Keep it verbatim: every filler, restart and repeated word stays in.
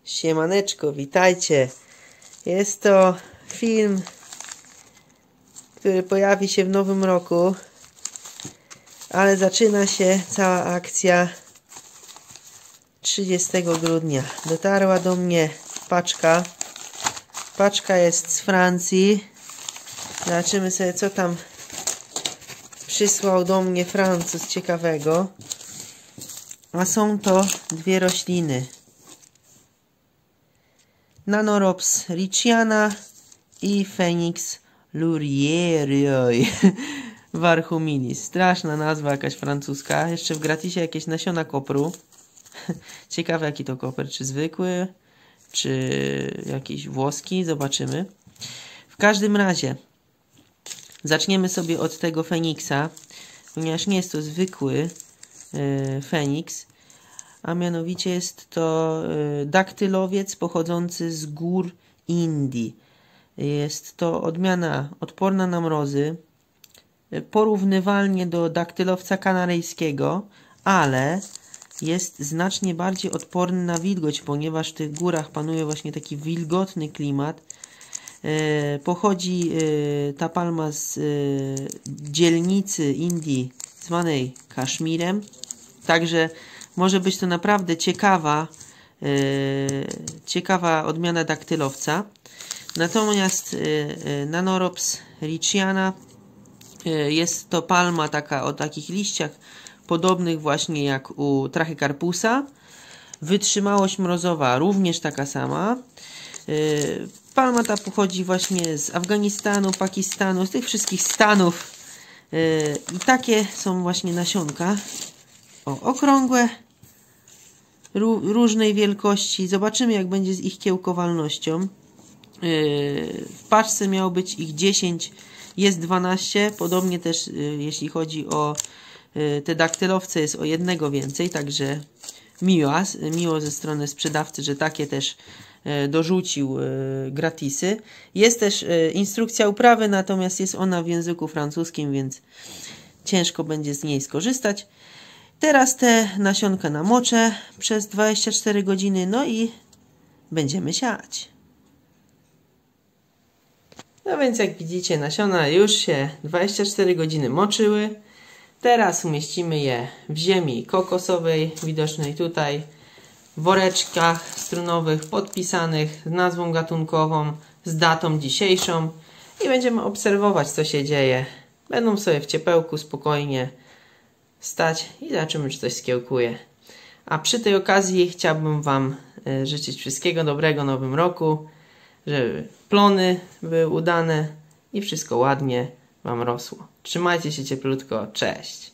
Siemaneczko, witajcie. Jest to film, który pojawi się w nowym roku, ale zaczyna się cała akcja trzydziestego grudnia. Dotarła do mnie paczka. Paczka jest z Francji. Zobaczymy sobie, co tam przysłał do mnie Francuz ciekawego. A są to dwie rośliny. Nanorops richiana i Phoenix lurierioi varhuminis. Straszna nazwa jakaś francuska. Jeszcze w gratisie jakieś nasiona kopru. Ciekawe, jaki to koper. Czy zwykły, czy jakiś włoski. Zobaczymy. W każdym razie zaczniemy sobie od tego Feniksa, ponieważ nie jest to zwykły yy, Feniks, a mianowicie jest to yy, daktylowiec pochodzący z gór Indii. Jest to odmiana odporna na mrozy, yy, porównywalnie do daktylowca kanaryjskiego, ale jest znacznie bardziej odporny na wilgoć, ponieważ w tych górach panuje właśnie taki wilgotny klimat. Yy, pochodzi yy, ta palma z yy, dzielnicy Indii zwanej Kaszmirem. Także może być to naprawdę ciekawa, yy, ciekawa odmiana daktylowca. Natomiast yy, yy, Nanorops richiana yy, jest to palma taka o takich liściach podobnych właśnie jak u Trachycarpusa. Wytrzymałość mrozowa również taka sama. Yy, Palma ta pochodzi właśnie z Afganistanu, Pakistanu, z tych wszystkich stanów. Yy, I takie są właśnie nasionka. O, okrągłe, różnej wielkości. Zobaczymy, jak będzie z ich kiełkowalnością. Yy, w paczce miało być ich dziesięć, jest dwanaście. Podobnie też yy, jeśli chodzi o yy, te daktylowce, jest o jednego więcej. Także miło, miło ze strony sprzedawcy, że takie też dorzucił y, gratisy. Jest też y, instrukcja uprawy, natomiast jest ona w języku francuskim, więc ciężko będzie z niej skorzystać. Teraz te nasionka namoczę przez dwadzieścia cztery godziny, no i będziemy siać. No więc jak widzicie, nasiona już się dwadzieścia cztery godziny moczyły. Teraz umieścimy je w ziemi kokosowej, widocznej tutaj, w woreczkach strunowych podpisanych z nazwą gatunkową, z datą dzisiejszą i będziemy obserwować, co się dzieje. Będą sobie w ciepełku spokojnie stać i zobaczymy, czy coś skiełkuje. A przy tej okazji chciałbym Wam życzyć wszystkiego dobrego w nowym roku, żeby plony były udane i wszystko ładnie Wam rosło. Trzymajcie się cieplutko, cześć!